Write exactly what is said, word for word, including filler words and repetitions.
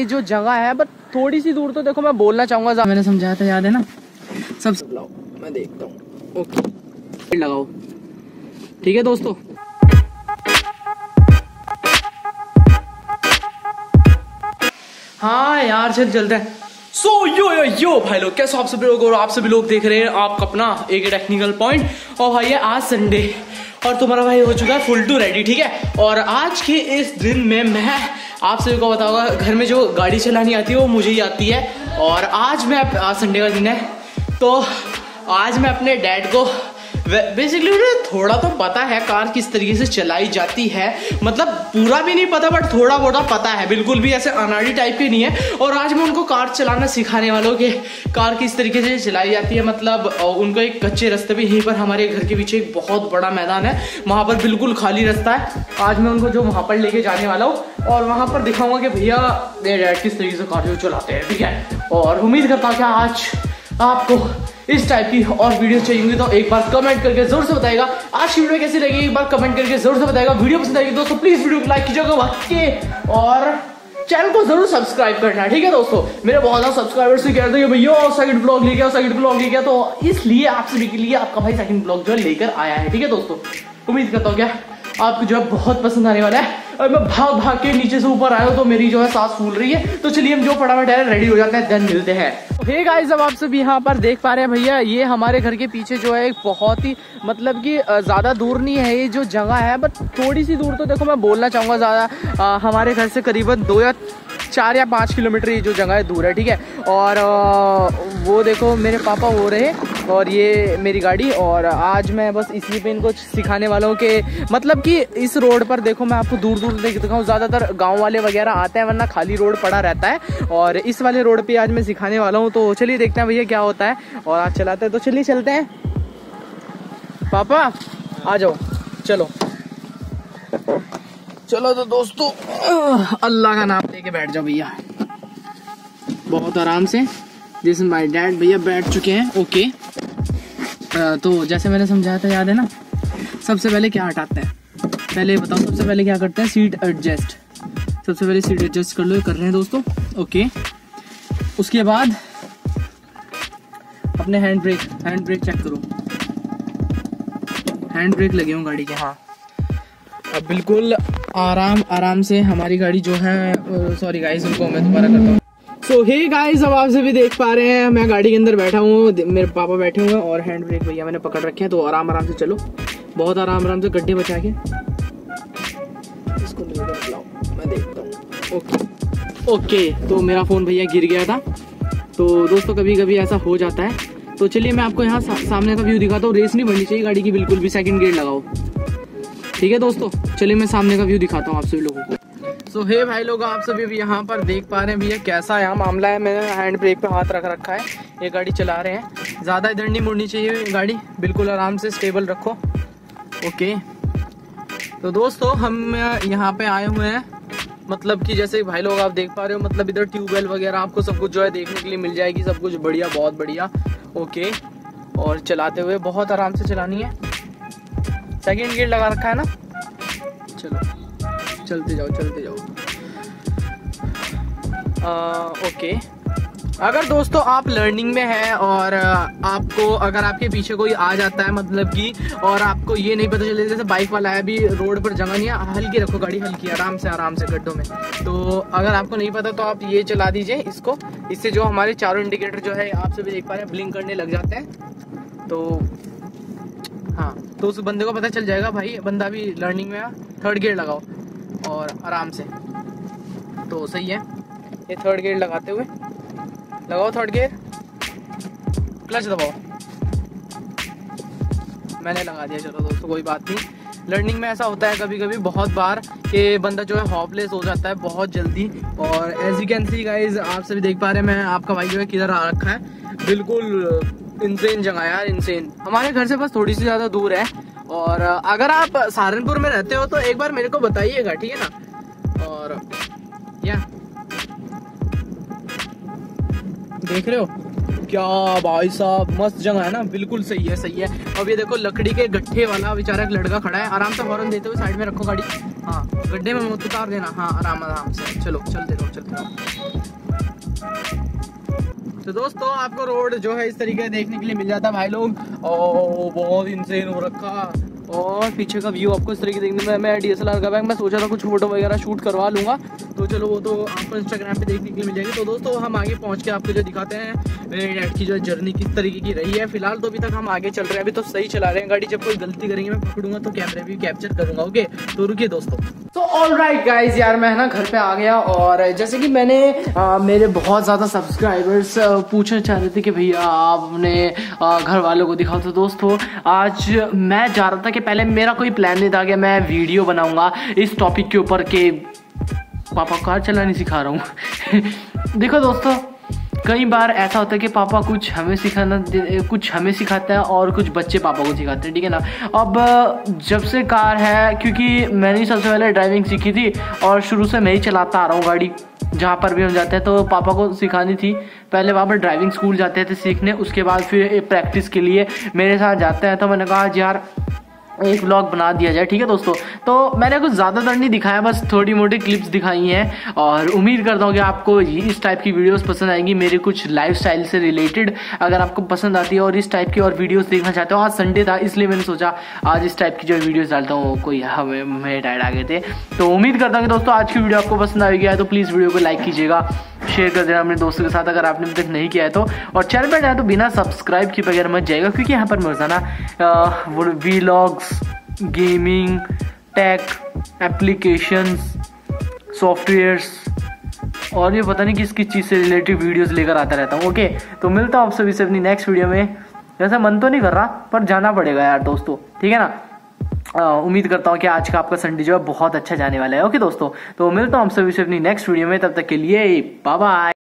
ये जो जगह है, बट थोड़ी सी दूर तो देखो मैं बोलना चाहूंगा, मैंने समझाया था याद है ना। सब लाओ मैं देखता हूँ। ओके लगाओ, ठीक है दोस्तों। हाँ यार चल चलते हैं। सो यो यो यो भाई लोग, कैसे आप सभी लोग, और आप सभी लोग देख रहे हैं आपका अपना एक टेक्निकल पॉइंट। और भाई है आज संडे और तुम्हारा भाई हो चुका है फुल टू रेडी, ठीक है। और आज के इस दिन में मैं आप सभी को बताऊंगा, घर में जो गाड़ी चलानी आती है वो मुझे ही आती है। और आज मैं आज संडे का दिन है, तो आज मैं अपने डैड को बेसिकली उन्हें थोड़ा तो पता है कार किस तरीके से चलाई जाती है, मतलब पूरा भी नहीं पता बट थोड़ा बहुत पता है, बिल्कुल भी ऐसे अनाड़ी टाइप के नहीं है। और आज मैं उनको कार चलाना सिखाने वालों के कार किस तरीके से चलाई जाती है, मतलब उनको एक कच्चे रास्ते पे, यहीं पर हमारे घर के पीछे एक बहुत बड़ा मैदान है, वहां पर बिल्कुल खाली रास्ता है। आज मैं उनको जो वहां पर लेके जाने वाला हूँ और वहां पर दिखाऊंगा कि भैया मेरे डैड किस तरीके से कार जो चलाते हैं, ठीक है। और उम्मीद करता हूँ कि आज आपको इस टाइप की और वीडियो चाहिए तो एक बार कमेंट करके जरूर से बताएगा। आज की वीडियो कैसी लगी एक बार कमेंट करके जरूर से बताएगा। वीडियो पसंद आएगी दोस्तों प्लीज वीडियो को लाइक कीजिएगा और चैनल को जरूर सब्सक्राइब करना, ठीक है दोस्तों। मेरे बहुत ज्यादा सब्सक्राइबर्स से कहते हैं भैया सेकंड ब्लॉग लेके आओ, सेकंड ब्लॉग लेके आओ, तो इसलिए आप सभी के लिए आपका भाई सेकंड ब्लॉग जो लेकर आया है, ठीक है दोस्तों। उम्मीद करता हूँ क्या आपको जो है बहुत पसंद आने वाला है। और मैं भाग भाग के नीचे से ऊपर आया हूँ तो मेरी जो है सांस फूल रही है, तो चलिए हम जो फटाफट है रेडी हो जाते हैं, देन मिलते हैं। हे गाइस, अब आप सब यहाँ पर देख पा रहे हैं भैया, ये हमारे घर के पीछे जो है एक बहुत ही मतलब कि ज्यादा दूर नहीं है ये जो जगह है, बट थोड़ी सी दूर तो देखो मैं बोलना चाहूंगा ज्यादा, हमारे घर से करीबन दो या चार या पाँच किलोमीटर ये जो जगह है दूर है, ठीक है। और वो देखो मेरे पापा हो रहे और ये मेरी गाड़ी, और आज मैं बस इसी पे इनको सिखाने वालों के, मतलब कि इस रोड पर देखो मैं आपको दूर दूर देख दिखाऊँ, ज़्यादातर गांव वाले वगैरह आते हैं वरना खाली रोड पड़ा रहता है, और इस वाले रोड पे आज मैं सिखाने वाला हूँ। तो चलिए देखते हैं भैया क्या होता है, और आज चलाते हैं तो चलिए चलते हैं। पापा आ जाओ, चलो चलो तो दोस्तों अल्लाह का नाम लेके बैठ जाओ भैया, बहुत आराम से। दिस माय डैड भैया बैठ चुके हैं, ओके। तो जैसे मैंने समझाया था याद है ना, सबसे पहले क्या हटाते हैं, पहले बताओ सबसे पहले क्या करते हैं, सीट एडजस्ट। सबसे पहले सीट एडजस्ट कर लो, ये कर रहे हैं दोस्तों, ओके। उसके बाद अपने hand brake hand brake check करो, हैंड ब्रेक लगे हों गाड़ी के, हाँ। अब बिल्कुल आराम आराम से हमारी गाड़ी जो है, सॉरी गाइस उनको मैं दोबारा करता हूँ। सो हे गाइस, अब आप सभी देख पा रहे हैं मैं गाड़ी के अंदर बैठा हूँ, मेरे पापा बैठे हुए हैं और हैंड ब्रेक भैया मैंने पकड़ रखे हैं, तो आराम आराम से चलो, बहुत आराम आराम से, गड्ढे बचा के इसको लाओ, मैं देखता हूँ। ओके ओके, तो मेरा फोन भैया गिर गया था, तो दोस्तों कभी कभी ऐसा हो जाता है। तो चलिए मैं आपको यहाँ सा, सामने का व्यू दिखाता हूँ। रेस नहीं बननी चाहिए गाड़ी की बिल्कुल भी, सेकंड गियर लगाओ, ठीक है दोस्तों। चलिए मैं सामने का व्यू दिखाता हूँ आप सभी लोगों को। सो हे भाई लोग, आप सभी भी यहाँ पर देख पा रहे हैं भैया कैसा यहाँ मामला है। मैंने हैंड ब्रेक पे हाथ रख रखा है, ये गाड़ी चला रहे हैं, ज़्यादा इधर नहीं मुड़नी चाहिए गाड़ी, बिल्कुल आराम से स्टेबल रखो, ओके। तो दोस्तों हम यहाँ पे आए हुए हैं, मतलब कि जैसे भाई लोग आप देख पा रहे हो, मतलब इधर ट्यूबवेल वगैरह आपको सब कुछ जो है देखने के लिए मिल जाएगी, सब कुछ बढ़िया, बहुत बढ़िया, ओके। और चलाते हुए बहुत आराम से चलानी है, सेकेंड गियर लगा रखा है ना, चलो चलते जाओ चलते जाओ, आ, ओके। अगर दोस्तों आप लर्निंग में हैं और आपको अगर आपके पीछे कोई आ जाता है, मतलब कि और आपको ये नहीं पता चले, जैसे बाइक वाला है, अभी रोड पर जगह नहीं है, हल्की रखो गाड़ी, हल्की, आराम से आराम से गड्ढों में। तो अगर आपको नहीं पता तो आप ये चला दीजिए इसको, इससे जो हमारे चारों इंडिकेटर जो है आप सभी देख पा रहे हैं ब्लिंक करने लग जाते हैं, तो हाँ, तो उस बंदे को पता चल जाएगा भाई बंदा भी लर्निंग में है। थर्ड गियर लगाओ और आराम से, तो सही है। ये थर्ड गियर लगाते हुए लगाओ, थर्ड गियर, क्लच दबाओ, मैंने लगा दिया, चलो दोस्तों कोई बात नहीं। लर्निंग में ऐसा होता है कभी कभी बहुत बार कि बंदा जो है हॉपलेस हो जाता है बहुत जल्दी। और as you can see guys, आप सभी देख पा रहे हैं मैं आपका भाई जो है किधर आ रखा है, बिल्कुल इंसेन जगह यार, इंसेन। हमारे घर से बस थोड़ी सी ज़्यादा दूर है, और अगर आप सहारनपुर में रहते हो तो एक बार मेरे को बताइएगा, ठीक है ना। और या देख रहे हो क्या भाई साहब, मस्त जगह है ना, बिल्कुल सही है सही है। अब ये देखो लकड़ी के गट्ठे वाला बेचारा एक लड़का खड़ा है, आराम से हॉर्न देते हुए साइड में रखो गाड़ी, हाँ गड्ढे में मत उतार देना, हाँ आराम आराम से, चलो चलते रहो चलते रहो। तो दोस्तों आपको रोड जो है इस तरीके से देखने के लिए मिल जाता है भाई लोग। और बहुत इंसेन हो रखा, और पीछे का व्यू आपको इस तरीके देखने में, मैं डीएसएलआर का बैग मैं सोचा था कुछ फोटो वगैरह शूट करवा लूँगा, तो चलो वो तो आपको इंस्टाग्राम पे देखने के लिए मिल जाएगी। तो दोस्तों हम आगे पहुँच के आपको जो दिखाते हैं मेरे डैड की जो जर्नी किस तरीके की रही है। फिलहाल तो अभी तक हम आगे चल रहे हैं, अभी तो सही चला रहे हैं गाड़ी, जब कोई गलती करेंगे मैं पकड़ूंगा तो कैमरे भी कैप्चर करूंगा। ओके तो रुकिए दोस्तों। तो ऑल राइट गाइज, यार मैं ना घर पे आ गया, और जैसे कि मैंने आ, मेरे बहुत ज़्यादा सब्सक्राइबर्स पूछना चाह रहे थे कि भैया आपने घर वालों को दिखाओ। तो दोस्तों आज मैं जा रहा था कि पहले मेरा कोई प्लान नहीं था कि मैं वीडियो बनाऊंगा इस टॉपिक के ऊपर के पापा कार चलानी सिखा रहा हूँ। देखो दोस्तों, कई बार ऐसा होता है कि पापा कुछ हमें सिखाना कुछ हमें सिखाते हैं और कुछ बच्चे पापा को सिखाते हैं, ठीक है ना। अब जब से कार है, क्योंकि मैंने सबसे पहले ड्राइविंग सीखी थी और शुरू से मैं ही चलाता आ रहा हूँ गाड़ी, जहाँ पर भी हम जाते हैं तो पापा को सिखानी थी। पहले वहाँ पर ड्राइविंग स्कूल जाते थे सीखने, उसके बाद फिर प्रैक्टिस के लिए मेरे साथ जाते हैं। तो मैंने कहा यार एक व्लॉग बना दिया जाए, ठीक है दोस्तों। तो मैंने कुछ ज़्यादातर नहीं दिखाया, बस थोड़ी मोटी क्लिप्स दिखाई हैं, और उम्मीद करता हूँ कि आपको इस टाइप की वीडियोस पसंद आएंगी, मेरे कुछ लाइफस्टाइल से रिलेटेड। अगर आपको पसंद आती है और इस टाइप की और वीडियोस देखना चाहते हो, आज संडे था इसलिए मैंने सोचा आज इस टाइप की जो वीडियोस डालता हूँ, कोई हमें मेरे डैड आ गए थे। तो उम्मीद करता हूँ कि दोस्तों आज की वीडियो आपको पसंद आएगी, है तो प्लीज़ वीडियो को लाइक कीजिएगा, शेयर कर देना अपने दोस्तों के साथ अगर आपने अभी तक नहीं किया है तो, और चैनल पर जाए तो बिना सब्सक्राइब किए बगैर मत जाएगा, क्योंकि यहाँ पर रोजाना वो vlogs, gaming, tech, applications, softwares और ये पता नहीं किस किस चीज़ से रिलेटेड वीडियोस लेकर आता रहता हूँ। ओके तो मिलता हूँ आप सभी से अपनी नेक्स्ट वीडियो में। वैसे मन तो नहीं कर रहा पर जाना पड़ेगा यार दोस्तों, ठीक है ना। उम्मीद करता हूँ कि आज का आपका संडे जो है बहुत अच्छा जाने वाला है। ओके दोस्तों, तो मिलता हूँ आप सभी से अपनी नेक्स्ट वीडियो में, तब तक के लिए बाय बाय।